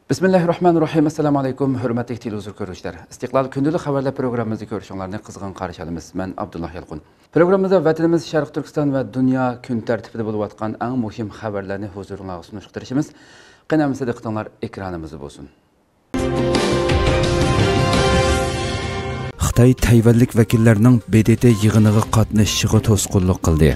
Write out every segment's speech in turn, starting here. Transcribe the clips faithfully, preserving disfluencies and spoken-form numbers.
Bismillahirrahmanirrahim. Assalamu alaykum. Hürmetli televizyon görüşler. İstiklal Gündüzlük haberler programımızı görüşünlerini kızgın karşı alımız. Ben Abdullah Yalqun. Programımızda vatanımız Şarkı Türkistan ve dünya gün tertibinde bulup atkan en muhim haberlerini huzuruna sunuşturuşumuz. Qanamızda diqqatinglar ekranımızı bolsun. Xitoy Tayvanlik vakillarning B D T yig'iniga qatnashishiga to'sqinlik qildi.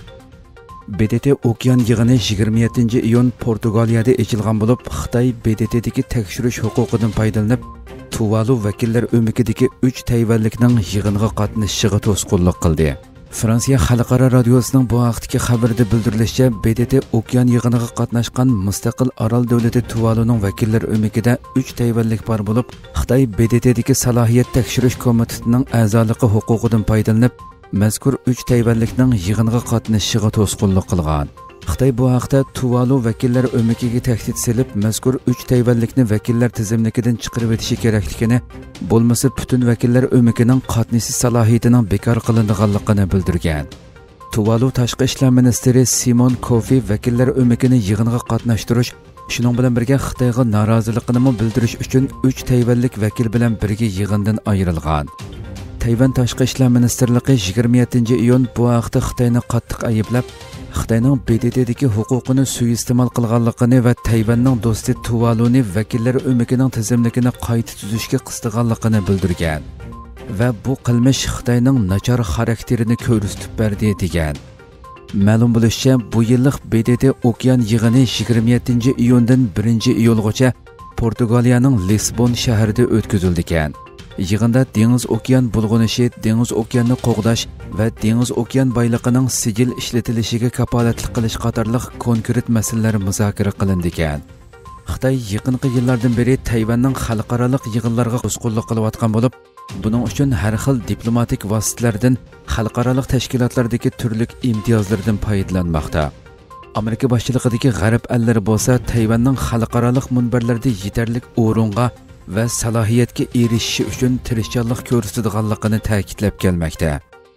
B D T okean yig'ini yigirma yettinchi iyun Portugaliyada ochilgan bo'lib, Xitoy B D T'dagi tekshirish huquqidan foydalanib, Tuvalu vakillar o'mikidagi uch Tayvanlikning yig'iniga qatnashishiga to'sqinlik qildi. Fransiya xalqaro radiosining bu vaqtdagi xabarida bildirilishicha, B D T okean yig'iniga qatnashgan mustaqil orol davlati Tuvaluning vakillar o'mikida uch Tayvanlik bor bo'lib, Xitoy B D T'dagi salohiyat tekshirish komitetining a'zoligi huquqidan foydalanib, mazkur uch Tayvanlikning yig'iniga qatnashishiga to'sqinlik qilgan. Xitoy bu haqda Tuvalu vakillar o'mikiga tahdid selib, mazkur uch Tayvanlikni vakillar tizimligidan chiqarib o'tishi kerakligini, bo'lmasa butun vakillar o'mikining qatnashish salohiyatining bekor qilinganligini bildirgan. Tuvalu tashqi ishlar ministri Simon Kofi vakillar o'mikini yig'inga qatnashtirish, shuning bilan birga Xitoyga noroziligini bildirish uchun uch Tayvanlik vakil bilan birga yig'indan ayrilgan. Tayvan tashqi ishlar ministrligi yigirma yettinchi iyun bu haqda Xitoyni qattiq ayblab, Xitoyning B D T'dagi huquqini suiiste'mol qilganligini va Tayvanning do'sti Tuvaluni vakillar o'mikining tizimligini qayta tuzishga qistiganligini bildirgan va bu qilmish Xitoyning nachar xarakterini ko'rsatib berdi degan. Ma'lum bo'lishicha, bu yillik B D T okean yig'ini yigirma yettinchi iyundan birinchi iyulgacha Portugaliyaning Lisbon shahrida o'tkazildi ekan. Yig'inda dengiz okean bulg'unishi, dengiz okeanni qo'g'dash va dengiz okean boyligining sijil ishlatilishiga kapolatlik qilish qatorliq konkret masalalar muzokara qilindi ekan. Xitoy yaqinqi yillardan beri Tayvanning xalqaro yig'inlarga to'sqinlik qilayotgan bo'lib, buning uchun har xil diplomatik vositalardan, xalqaro tashkilotlardagi turli imtiyozlardan foydalanmoqda. Amerika boshchiligidagi g'arb allari bo'lsa, Tayvanning xalqaro munbarlarda yetarli o'ringa va salohiyatga erishishi uchun tirishchanlik ko'rsatadiganligini ta'kidlab kelmoqda.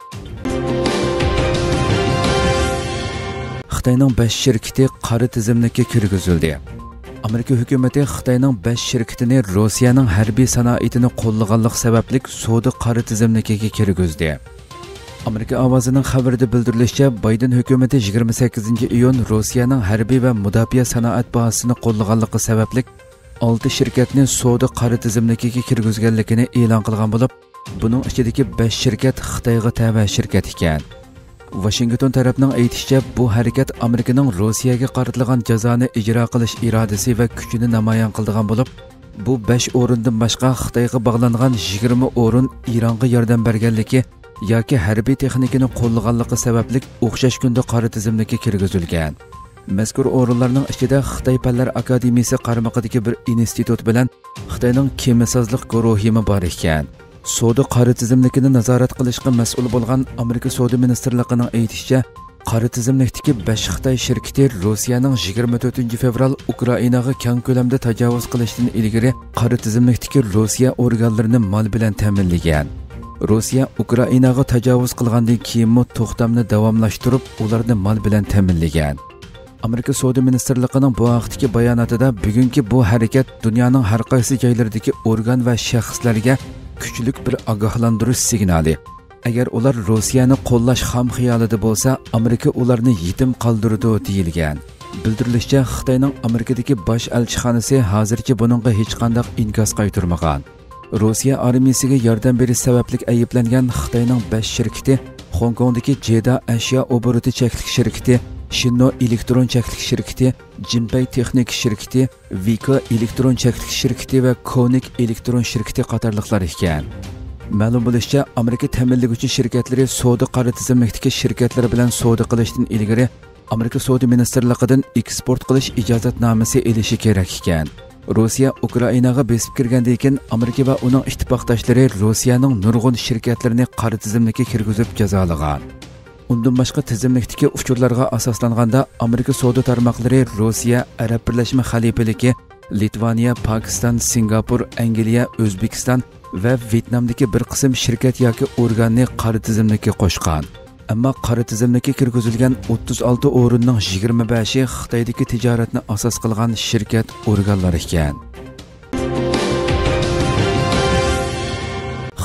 Xitoyning besh shirkati qora tizimlikka kirgizildi. Amerika hukumati Xitoyning besh shirkatini Rossiyaning harbiy sanoatini qo'llaganlik sababli savdo qora tizimligiga kirgizdi. Amerika ovozining xabarida bildirilishicha, Bayden hukumati yigirma sakkizinchi iyun Rossiyaning harbiy va mudofaa sanoat bazasini qo'llaganligi sababli olti shirkatni savdo qora tizimligiga kirgizganligini e'lon qilgan bo'lib, buning ichidagi besh shirkat Xitoyga tava shirkat ekan. Washington tarafining aytishicha, bu harakat Amerikaning Rossiyaga qaratilgan jazoni ijro qilish irodasi va kuchini namoyon qildigan bo'lib, bu besh o'rindan boshqa Xitoyga bog'langan yigirma o'rin Ironga yordam berganligi yoki harbiy texnikani qo'llaganligi sababli o'xshash kunda qora tizimlikka kirgizilgan. Mazkur o'rinlarning ichida Xitoy Fanlar akademiyasi qaramog'idagi bir institut bilan Xitoyning kemisozlik guruhi bor ekan. Savdo qora tizimligini nazorat qilishga mas'ul bo'lgan Amerika savdo ministrligining aytishicha, qora tizimlikdagi besh Xitoy shirkati Rossiyaning yigirma to'rtinchi fevral Ukrainaga keng ko'lamda tajovuz qilishdan ilgari qora tizimlikdagi Rossiya organlarini mol bilan ta'minlagan. Rossiya Ukrainaga tajovuz qilgandan keyin to'xtamni davomlashtirib, ularni mol bilan ta'minlagan. Amerika savdo ministrligining bu vaqtdagi bayonotida bugungi bu harakat dunyoning har qaysi joylaridagi organ va shaxslarga kuchli bir ogohlantirish signali. Agar ular Rossiyani qo'llash ham xiyolida bo'lsa, Amerika ularni yetim qoldiradi deyilgan. Bildirilishicha, Xitoyning Amerikadagi bosh elchixonasi hozircha buningga hech qanday inkos qaytarmagan. Rossiya armiyasiga yordam berish sababli ayblangan Xitoyning besh shirkati Hong Kongdagi Jeda ashyo oboroti cheklik shirkati, Shinno elektron cheklik shirkati, Jinpei texnik shirkati, Vika elektron cheklik shirkati va Konik elektron shirkati qatorliqlar ekan. Ma'lum bo'lishicha, Amerika ta'minlovchi shirkatlari savdo qora tizimlikdagi shirkatlar bilan savdo qilishdan ilgari Amerika savdo ministrligidan eksport qilish ijozatnomasi olishi kerak ekan. Rossiya Ukrainaga besib kirgandan keyin Amerika va uning ittifoqdoshlari Rossiyaning nurg'un shirkatlarini qora tizimlikka kirgizib jazolagan. Undan boshqa tizimlikdagi uchurlarga asoslanganda Amerika savdo tarmoqlari Rossiya, Arab Birlashma Xalifaligi, Litvaniya, Pokiston, Singapur, Angliya, O'zbekiston va Vyetnamdagi bir qism shirkat yoki organni qora tizimlikka qo'shgan. Ammo qora tizimlikka kirgizilgan o'ttiz olti o'rinning yigirma beshi Xitoydagi tijoratni asos qilgan shirkat organlari ekan.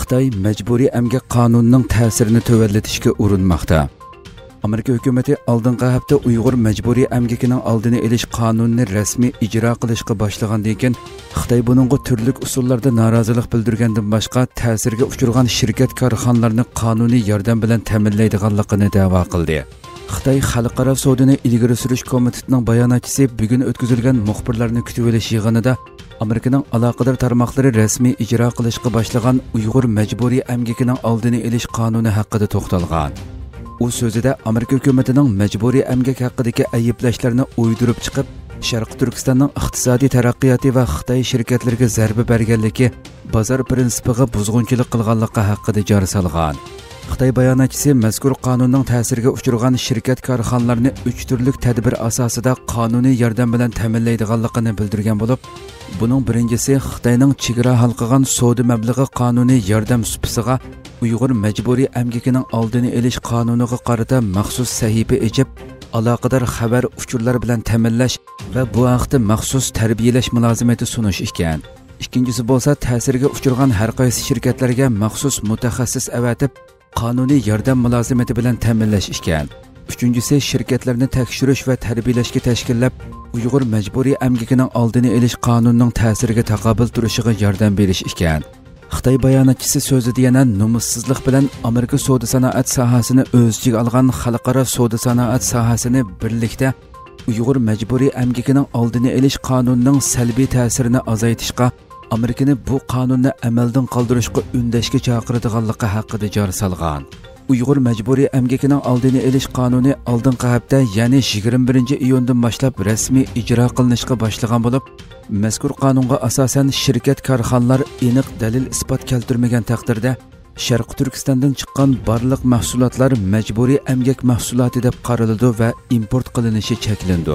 Xitoy majburiy emgak qonunining ta'sirini tövəlletishga urinmoqda. Amerika hukumatı oldingi hafta Uyg'ur majburiy emgakining oldini olish qonunini rasmiy ijro qilishga boshlagandan keyin Xitoy buningga turli usullarda norozilik bildirgandan boshqa ta'sirga uchragan shirkat korxonalarni qonuniy yordam bilan ta'minlaydiganligini da'vo qildi. Xitoy Xalqaro savdoni ilgari surish komitetining bayonotchisi bugun o'tkazilgan muxbirlarni kutib olish yig'inida Amerikaning aloqador tarmoqlari rasmiy ijro qilishga boshlagan Uyg'ur majburiy emgakining oldini olish qonuni haqida to'xtalgan. U so'zida Amerika hukumatining majburiy emgak haqidagi ayblashlarni o'ydirib chiqib, Sharq Turkistonning iqtisodiy taraqqiyoti va Xitoy shirkatlariga zarba berganligi bozor prinsipiga buzg'unchilik qilganligi haqida jar solgan. Xitoy bayonotchisi mazkur qonunning ta'siriga uchragan shirkat korxonalarni uch turli tadbir asosida qonuniy yordam bilan ta'minlaydiganligini bildirgan bo'lib, buning birinchisi Xitoyning chegara halqagan savdo mablag'i qonuniy yordam supisiga Uyg'ur majburiy emgakining oldini olish qonuniga qarata maxsus sahifa ochib, aloqador xabar uchurlar bilan ta'minlash va bu haqda maxsus tarbiyalash mulozimati sunish ekan. Ikkinchisi bo'lsa ta'sirga uchragan har qaysi shirkatlarga maxsus mutaxassis avatib qonuniy yordam mulozimati bilan ta'minlash ekan. Uchinchisi shirkatlarni tekshirish va tarbiyalashga tashkillab, Uyg'ur majburiy emgakining oldini olish qonunining ta'siriga taqobil turishiga yordam berish ekan. Xitoy bayonotchisi so'zida yana nomussizlik bilan Amerika savdo sanoat sohasini o'z ichiga olgan xalqaro savdo sanoat sohasini birlikda Uyg'ur majburiy emgakining oldini olish qonunining salbiy ta'sirini azaytishga, Amerikani bu qonunni amaldan qoldirishga undashga chaqiradiganligi haqida jar solgan. Uyg'ur majburiy emgakining oldini olish qonuni oldingi hafta, ya'ni yigirma birinchi iyundan boshlab rasmiy ijro qilinishga boshlagan bo'lib, mazkur qonunga asosan shirkat korxonalar aniq dalil isbot keltirmagan taqdirda Sharq Turkistondan chiqqan barliq mahsulotlar majburiy emgak mahsuloti deb qaraladi va import qilinishi cheklandi.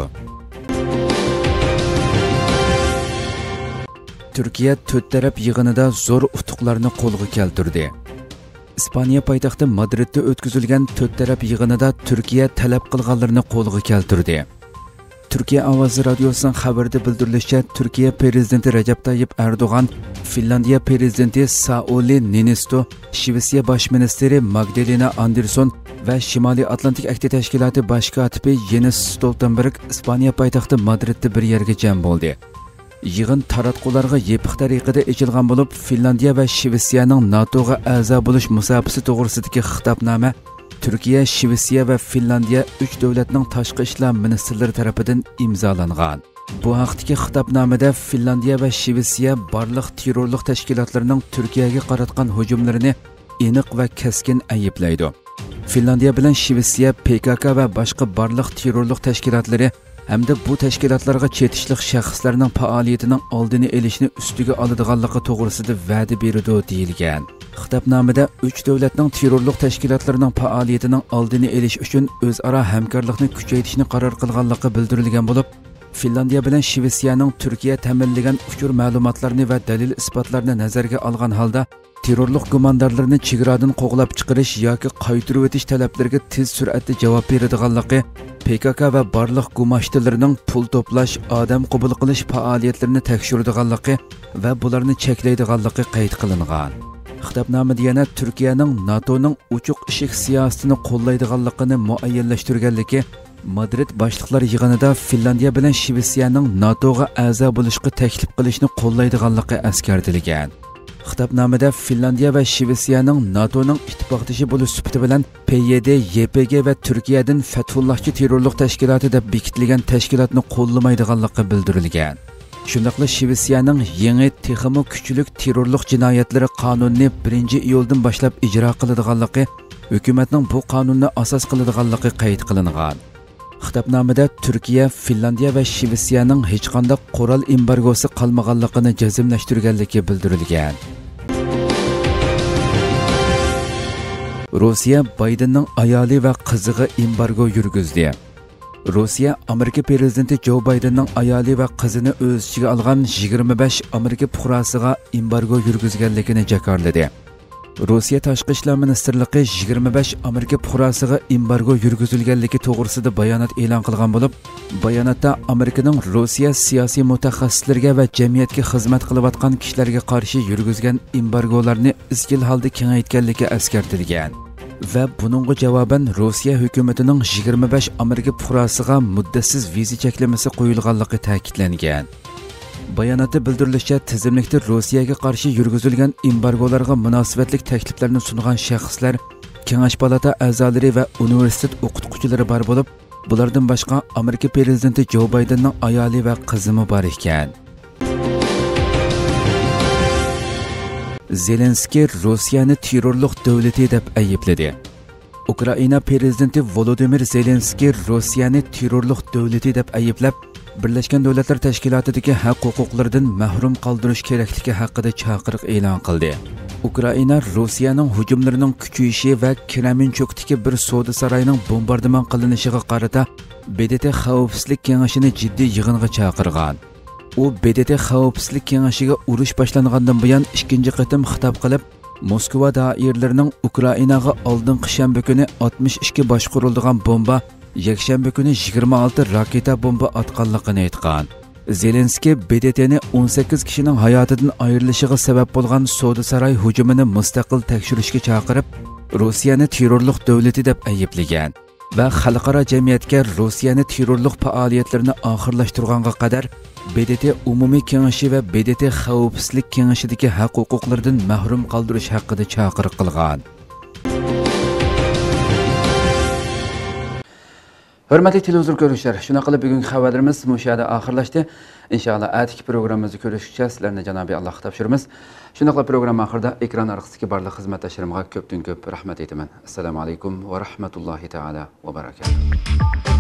Turkiya to'rt taraf yig'inida zo'r utuqlarni qo'lga keltirdi. İspaniya poytaxti Madridda o'tkazilgan to'rt taraf yig'inida Turkiya talab qilganlarini qo'lga keltirdi. Turkiya ovozi radiosining xabarida bildirilishicha, Turkiya prezidenti Recep Tayyip Erdo'g'an, Finlandiya prezidenti Sauli Niinisto, Shvetsiya bosh ministri Magdalena Andersson va Shimoliy Atlantik Akti tashkiloti bosh kotibi Jens Stoltenberg Ispaniya poytaxti Madridda bir yerga jam bo'ldi. Yig'in taratqularga yepiq tariqada ochilgan bo'lib, Finlandiya va Shvetsiyaning NATOga a'zo bo'lish musofasi to'g'risidagi xitobnoma Turkiya, Shvetsiya va Finlandiya uch davlatning tashqi ishlar ministrlari tomonidan imzolangan. Bu haqdagi xitobnomada Finlandiya va Shvetsiya barliq terrorlik tashkilotlarining Turkiyaga qaratgan hujumlarini aniq va keskin ayblaydi. Finlandiya bilan Shvetsiya P K K va boshqa barliq terrorlik tashkilotlari hamda bu tashkilotlarga chetishlik shaxslarning faoliyatining oldini olishni ustiga oladiganligi to'g'risida va'da berdi deyilgan. Xitobnomada uch davlatning terrorlik tashkilotlarining faoliyatining oldini olish uchun o'zaro hamkorlikni kuchaytirishni qaror qilganligi bildirilgan bo'lib, Finlandiya bilan Shvetsiyaning Turkiya ta'minlagan uchur ma'lumotlarni va dalil isbotlarni nazarga olgan holda terrorlik gumondorlarini chegaradan qo'g'lab chiqarish yoki qaytarib o'tish talablariga tez sur'atda javob beradiganligi, P K K va barliq gumashtilarining pul to'plash, odam qabul qilish faoliyatlarini tekshiradiganligi va bularni cheklaydiganligi qayd qilingan. Xitobnomada yana Turkiyaning NATOning uchuq eshik siyosatini qo'llaydiganligini muayyanlashtirganligi, Madrid boshliqlar yig'inida Finlandiya bilan Shvetsiyaning NATOga a'zo bo'lishga taklif qilishni qo'llaydiganligi eskartilgan. Xitobnomada Finlandiya va Shvetsiyaning NATOning ittifoqdoshi bo'lish sifati bilan P Y D, Y P G va Turkiyadan Fathullahchi terrorlik tashkiloti deb bekitilgan tashkilotni qo'llamaydiganligi bildirilgan. Shundaqla Shvetsiyaning yangi texmo kuchlik terrorlik jinoyatlari qonunini birinchi iyuldan boshlab ijro qiladiganligi, hukumatning bu qonunni asos qiladiganligi qayd qilingan. Xitobnomada Turkiya, Finlandiya va Shvetsiyaning hech qanday qurol embargosi qolmaganligini jazmlashtirganligi bildirilgan. Rossiya Baydenning ayoli va qiziga embargo yurgizdi. Rossiya Amerika prezidenti Joe Bidenning ayoli va qizini o'z ichiga olgan yigirma besh Amerika fuqarosiga embargo yurgizganligini jakarladi. Rossiya Tashqi ishlar ministrligi yigirma besh Amerika fuqarosiga embargo yurgizilganligi to'g'risida bayonot e'lon qilgan bo'lib, bayonotda Amerikaning Rossiya siyosiy mutaxassislariga va jamiyatga xizmat qilayotgan kishilarga qarshi yurgizgan embargolarni izchil holda kengaytganligi eskartilgan. Va buningga javoban Rossiya hukumatining yigirma besh Amerika fuqarosiga muddatsiz viza cheklamasi qo'yilganligi ta'kidlangan. Bayonotda bildirilishicha, tizimlikda Rossiyaga qarshi yurgizilgan embargolarga munosabatli takliflarni sungan shaxslar Kengash palata a'zolari va universitet o'qituvchilari bor bo'lib, bulardan boshqa Amerika prezidenti Jo Baydenning ayoli va qizimi bor ekan. Zelenskiy Rossiyani terrorlik davlati deb aybladi. Ukraina prezidenti Volodymyr Zelenskiy Rossiyani terrorlik davlati deb ayblab, Birleşken Devletler Teşkilatı'daki haq huquqlardan mahrum qaldırış kerakligi haqida chaqiriq e'lon qildi. Ukraina Rossiyaning hujumlarining kuchayishi va Kremenchukdagi bir savdo saroyining bombardimon qilinishiga qarata B D T xavfsizlik kengashini jiddiy yig'inga chaqirgan. U B D T xavfsizlik kengashiga urush boshlangandan buyon ikkinchi qatim xitob qilib, Moskva doiralarining Ukrainaga oldingi shanba kuni oltmish ikki boshqarilgan bomba, yakshanba kuni yigirma olti raketa bomba atganligini aytgan. Zelenskiy B D T'ni o'n sakkiz kishining hayotidan ayrilishiga sabab bo'lgan savdo saroy hujumini mustaqil tekshirishga chaqirib, Rossiyani terrorlik davlati deb ayblagan va xalqaro jamiyatga Rossiyani terrorlik faoliyatlarini oxirlashtirganga qadar B D T umumiy kengashi va B D T xavfsizlik kengashidagi haq huquqlardan mahrum qoldirish haqida chaqiriq qilgan. Hörmətli televizor görüşlər, şuna qılıb bugünkü xəbərlərimiz müşahidə axırlaşdı. İnşallah ətiki proqramımızı görüşəcək. Sizlərlə Cənab-ı Allah tapşırırıq. Şuna qılıb proqram axırda ekran arxasındakı barlıq xidmətdaşlarıma köpdən köp rəhmət etmən. Assalamu alaykum və rahmetullahi taala və barakatuh.